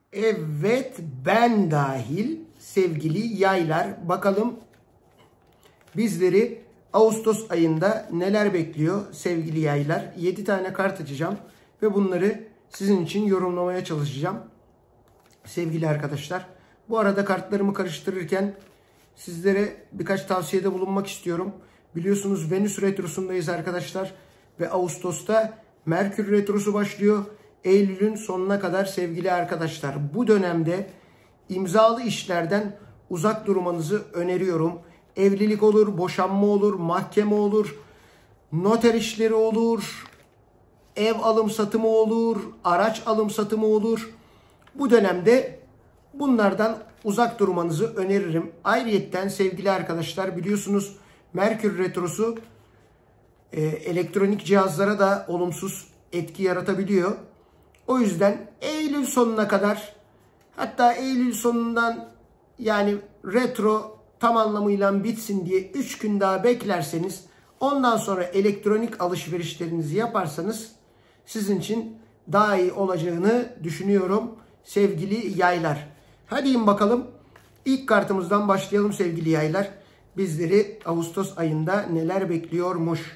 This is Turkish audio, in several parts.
Evet, ben dahil sevgili yaylar, bakalım bizleri Ağustos ayında neler bekliyor sevgili yaylar. 7 tane kart açacağım ve bunları sizin için yorumlamaya çalışacağım sevgili arkadaşlar. Bu arada kartlarımı karıştırırken sizlere birkaç tavsiyede bulunmak istiyorum. Biliyorsunuz Venüs retrosundayız arkadaşlar ve Ağustos'ta Merkür retrosu başlıyor. Eylül'ün sonuna kadar sevgili arkadaşlar. Bu dönemde imzalı işlerden uzak durmanızı öneriyorum. Evlilik olur, boşanma olur, mahkeme olur, noter işleri olur, ev alım satımı olur, araç alım satımı olur. Bu dönemde bunlardan uzak durmanızı öneririm. Ayrıyetten sevgili arkadaşlar, biliyorsunuz Merkür retrosu elektronik cihazlara da olumsuz etki yaratabiliyor. O yüzden Eylül sonuna kadar, hatta Eylül sonundan yani retro tam anlamıyla bitsin diye 3 gün daha beklerseniz, ondan sonra elektronik alışverişlerinizi yaparsanız sizin için daha iyi olacağını düşünüyorum sevgili yaylar. Hadi bakalım ilk kartımızdan başlayalım sevgili yaylar. Bizleri Ağustos ayında neler bekliyormuş?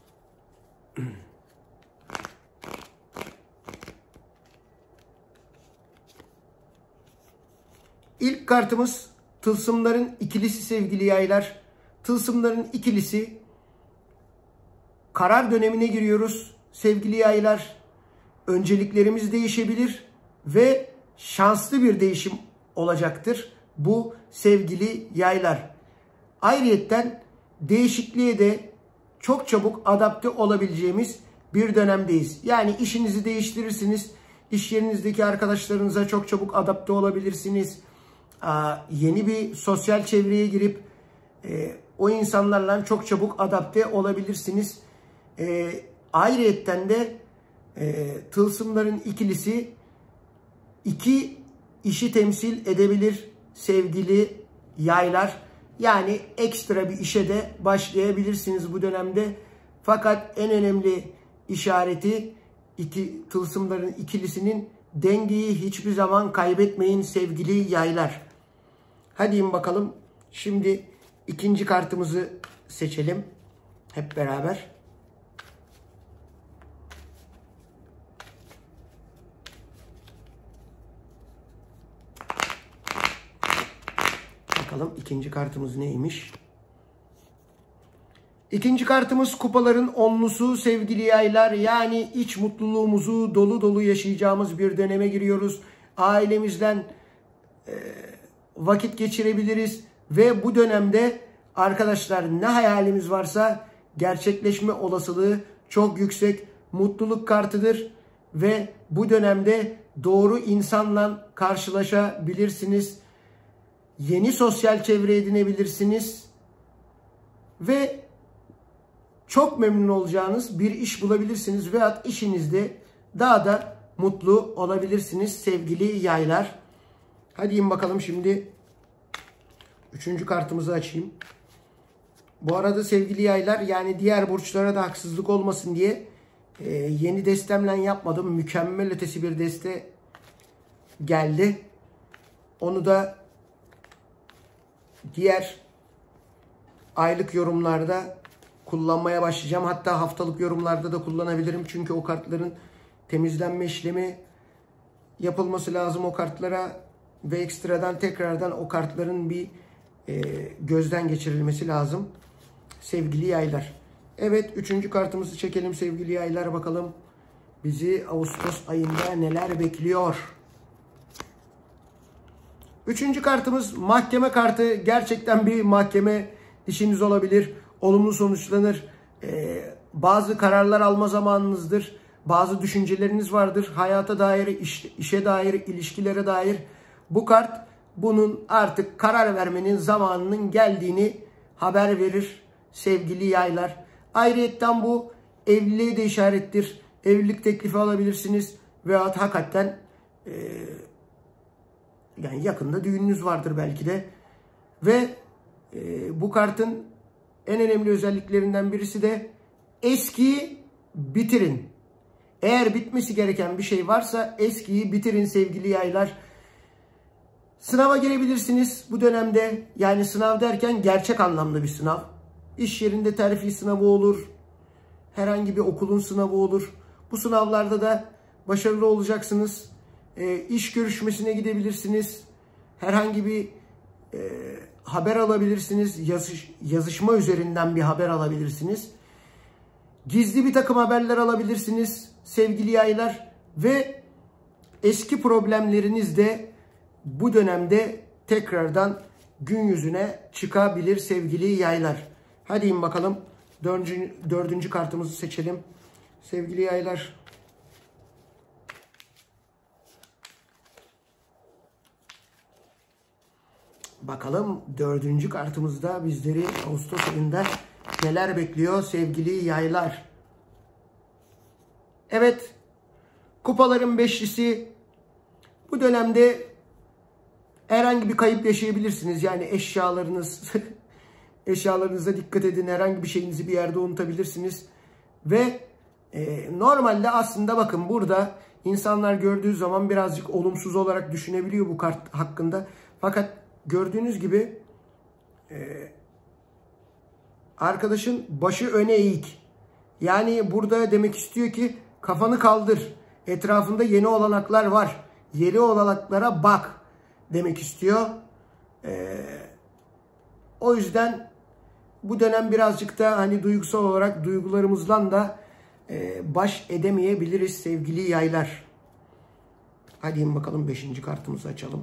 İlk kartımız tılsımların ikilisi sevgili yaylar. Tılsımların ikilisi, karar dönemine giriyoruz sevgili yaylar. Önceliklerimiz değişebilir ve şanslı bir değişim olacaktır bu sevgili yaylar. Ayrıyetten değişikliğe de çok çabuk adapte olabileceğimiz bir dönemdeyiz. Yani işinizi değiştirirsiniz, iş yerinizdeki arkadaşlarınıza çok çabuk adapte olabilirsiniz. Yeni bir sosyal çevreye girip o insanlarla çok çabuk adapte olabilirsiniz. Ayrıyetten de tılsımların ikilisi iki işi temsil edebilir sevgili yaylar. Yani ekstra bir işe de başlayabilirsiniz bu dönemde. Fakat en önemli işareti tılsımların ikilisinin dengeyi hiçbir zaman kaybetmeyin sevgili yaylar. Hadi bakalım. Şimdi ikinci kartımızı seçelim hep beraber. Bakalım ikinci kartımız neymiş? İkinci kartımız kupaların onlusu sevgili yaylar. Yani iç mutluluğumuzu dolu dolu yaşayacağımız bir döneme giriyoruz. Ailemizden vakit geçirebiliriz. Ve bu dönemde arkadaşlar ne hayalimiz varsa gerçekleşme olasılığı çok yüksek. Mutluluk kartıdır. Ve bu dönemde doğru insanla karşılaşabilirsiniz. Yeni sosyal çevre edinebilirsiniz. Ve çok memnun olacağınız bir iş bulabilirsiniz veyahut işinizde daha da mutlu olabilirsiniz sevgili yaylar. Hadi bakalım şimdi üçüncü kartımızı açayım. Bu arada sevgili yaylar, yani diğer burçlara da haksızlık olmasın diye yeni destemle yapmadım. Mükemmel ötesi bir deste geldi. Onu da diğer aylık yorumlarda kullanmaya başlayacağım. Hatta haftalık yorumlarda da kullanabilirim. Çünkü o kartların temizlenme işlemi yapılması lazım o kartlara ve ekstradan tekrardan o kartların bir gözden geçirilmesi lazım sevgili yaylar. Evet, üçüncü kartımızı çekelim sevgili yaylar. Bakalım bizi Ağustos ayında neler bekliyor? Üçüncü kartımız mahkeme kartı. Gerçekten bir mahkeme işiniz olabilir. Olumlu sonuçlanır. Bazı kararlar alma zamanınızdır. Bazı düşünceleriniz vardır. Hayata dair, işe dair, ilişkilere dair. Bu kart bunun artık karar vermenin zamanının geldiğini haber verir sevgili yaylar. Ayrıyetten bu evliliğe de işarettir. Evlilik teklifi alabilirsiniz. Veyahut hakikaten yani yakında düğününüz vardır belki de. Ve bu kartın en önemli özelliklerinden birisi de eskiyi bitirin. Eğer bitmesi gereken bir şey varsa eskiyi bitirin sevgili yaylar. Sınava girebilirsiniz bu dönemde. Yani sınav derken gerçek anlamda bir sınav. İş yerinde terfi sınavı olur. Herhangi bir okulun sınavı olur. Bu sınavlarda da başarılı olacaksınız. İş görüşmesine gidebilirsiniz. Herhangi bir haber alabilirsiniz. Yazışma üzerinden bir haber alabilirsiniz. Gizli bir takım haberler alabilirsiniz sevgili yaylar. Ve eski problemleriniz de bu dönemde tekrardan gün yüzüne çıkabilir sevgili yaylar. Hadi in bakalım. Dördüncü kartımızı seçelim. Sevgili yaylar. Bakalım dördüncü kartımızda bizleri Ağustos ayında neler bekliyor sevgili yaylar. Evet. Kupaların beşlisi. Bu dönemde herhangi bir kayıp yaşayabilirsiniz. Yani eşyalarınıza dikkat edin. Herhangi bir şeyinizi bir yerde unutabilirsiniz. Ve normalde aslında bakın burada insanlar gördüğü zaman birazcık olumsuz olarak düşünebiliyor bu kart hakkında. Fakat gördüğünüz gibi arkadaşın başı öne eğik. Yani burada demek istiyor ki kafanı kaldır. Etrafında yeni olanaklar var. Yeni olanaklara bak demek istiyor. O yüzden bu dönem birazcık da hani duygusal olarak duygularımızla da baş edemeyebiliriz sevgili yaylar. Hadi bakalım 5. kartımızı açalım.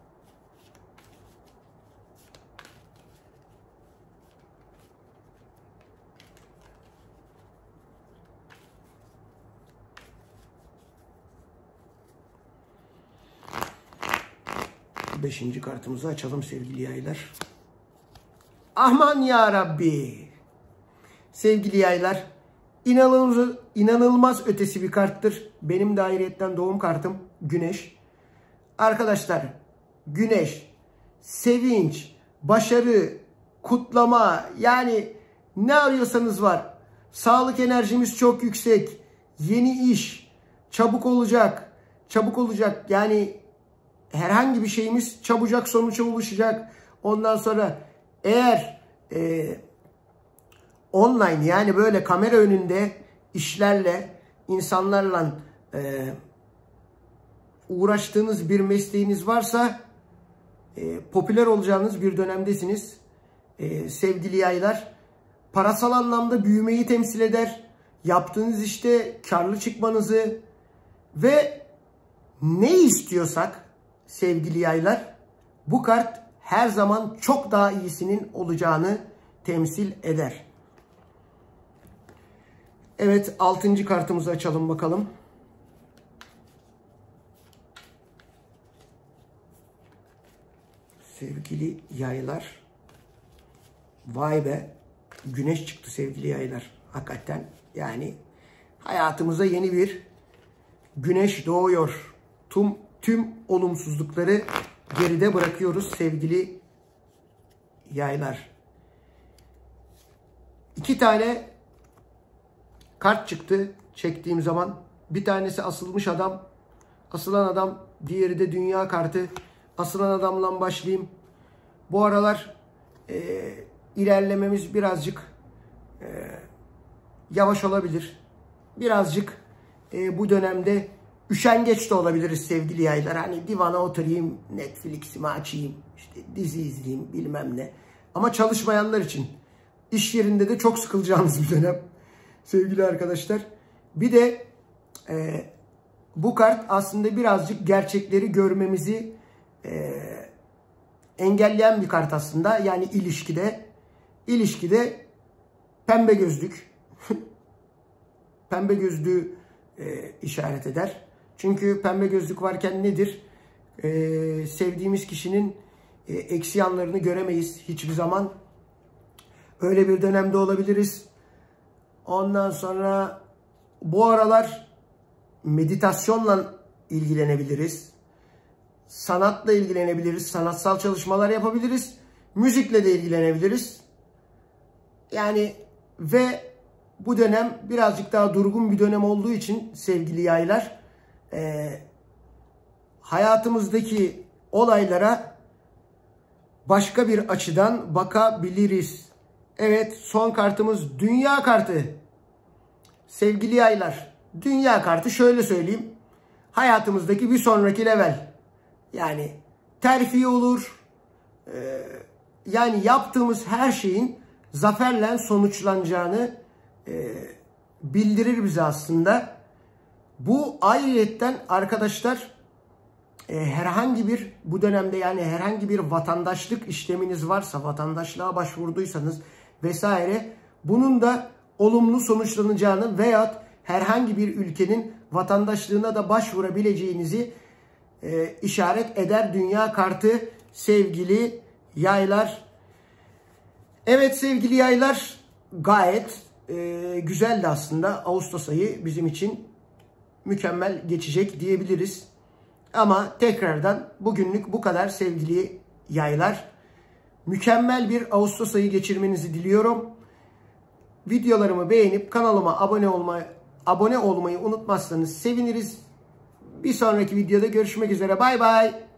Beşinci kartımızı açalım sevgili yaylar. Aman ya Rabbi. Sevgili yaylar, inanılmaz ötesi bir karttır. Benim de ayrıyetten doğum kartım Güneş. Arkadaşlar, Güneş, sevinç, başarı, kutlama, yani ne arıyorsanız var. Sağlık enerjimiz çok yüksek. Yeni iş, çabuk olacak. Çabuk olacak. Yani herhangi bir şeyimiz çabucak sonuca ulaşacak. Ondan sonra eğer online, yani böyle kamera önünde işlerle, insanlarla uğraştığınız bir mesleğiniz varsa popüler olacağınız bir dönemdesiniz. Sevgili yaylar, parasal anlamda büyümeyi temsil eder. Yaptığınız işte karlı çıkmanızı ve ne istiyorsak sevgili yaylar, bu kart her zaman çok daha iyisinin olacağını temsil eder. Evet, 6. kartımızı açalım bakalım. Sevgili yaylar. Vay be. Güneş çıktı sevgili yaylar. Hakikaten yani hayatımıza yeni bir güneş doğuyor. Tüm olumsuzlukları geride bırakıyoruz sevgili yaylar. 2 tane kart çıktı çektiğim zaman. Bir tanesi asılmış adam. Asılan adam. Diğeri de dünya kartı. Asılan adamla başlayayım. Bu aralar ilerlememiz birazcık yavaş olabilir. Birazcık bu dönemde üşengeç de olabiliriz sevgili yaylar. Hani divana oturayım, Netflix'imi açayım, işte dizi izleyeyim, bilmem ne. Ama çalışmayanlar için iş yerinde de çok sıkılacağınız bir dönem sevgili arkadaşlar. Bir de bu kart aslında birazcık gerçekleri görmemizi engelleyen bir kart aslında. Yani ilişkide pembe gözlük pembe gözlüğü işaret eder. Çünkü pembe gözlük varken nedir? Sevdiğimiz kişinin eksi yanlarını göremeyiz hiçbir zaman. Öyle bir dönemde olabiliriz. Ondan sonra bu aralar meditasyonla ilgilenebiliriz. Sanatla ilgilenebiliriz. Sanatsal çalışmalar yapabiliriz. Müzikle de ilgilenebiliriz. Yani ve bu dönem birazcık daha durgun bir dönem olduğu için sevgili yaylar, hayatımızdaki olaylara başka bir açıdan bakabiliriz. Evet, son kartımız dünya kartı. Sevgili yaylar, dünya kartı şöyle söyleyeyim. Hayatımızdaki bir sonraki level. Yani terfi olur. Yani yaptığımız her şeyin zaferle sonuçlanacağını bildirir bize aslında. Bu ayrıyetten arkadaşlar herhangi bir bu dönemde yani herhangi bir vatandaşlık işleminiz varsa, vatandaşlığa başvurduysanız vesaire, bunun da olumlu sonuçlanacağını veyahut herhangi bir ülkenin vatandaşlığına da başvurabileceğinizi işaret eder dünya kartı sevgili yaylar. Evet sevgili yaylar, gayet güzeldi aslında. Ağustos ayı bizim için mükemmel geçecek diyebiliriz. Ama tekrardan bugünlük bu kadar sevgili yaylar. Mükemmel bir Ağustos ayı geçirmenizi diliyorum. Videolarımı beğenip kanalıma abone olmayı unutmazsanız seviniriz. Bir sonraki videoda görüşmek üzere. Bay bay.